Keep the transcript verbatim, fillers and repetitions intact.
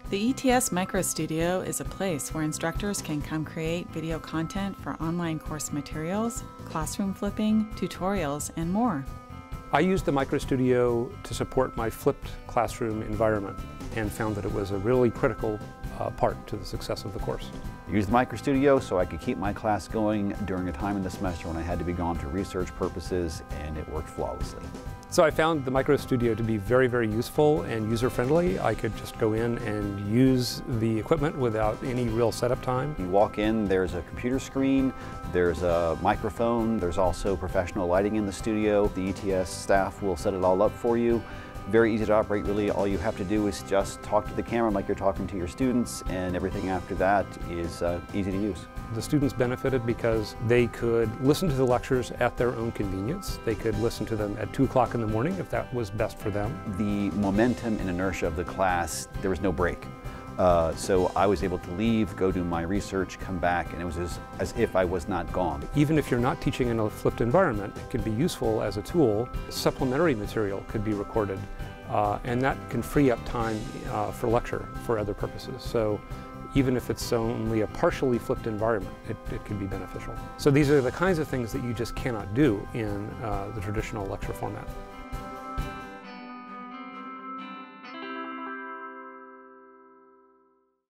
The E T S Micro-Studio is a place where instructors can come create video content for online course materials, classroom flipping, tutorials, and more. I used the Micro-Studio to support my flipped classroom environment and found that it was a really critical uh, part to the success of the course. I used the Micro-Studio so I could keep my class going during a time in the semester when I had to be gone for research purposes, and it worked flawlessly. So I found the Micro-Studio to be very, very useful and user-friendly. I could just go in and use the equipment without any real setup time. You walk in, there's a computer screen, there's a microphone, there's also professional lighting in the studio. The E T S staff will set it all up for you. Very easy to operate, really. All you have to do is just talk to the camera like you're talking to your students, and everything after that is uh, easy to use. The students benefited because they could listen to the lectures at their own convenience. They could listen to them at two o'clock in the morning if that was best for them. The momentum and inertia of the class, there was no break. Uh, so I was able to leave, go do my research, come back, and it was as, as if I was not gone. Even if you're not teaching in a flipped environment, it can be useful as a tool. Supplementary material could be recorded, uh, and that can free up time uh, for lecture for other purposes. So even if it's only a partially flipped environment, it, it can be beneficial. So these are the kinds of things that you just cannot do in uh, the traditional lecture format.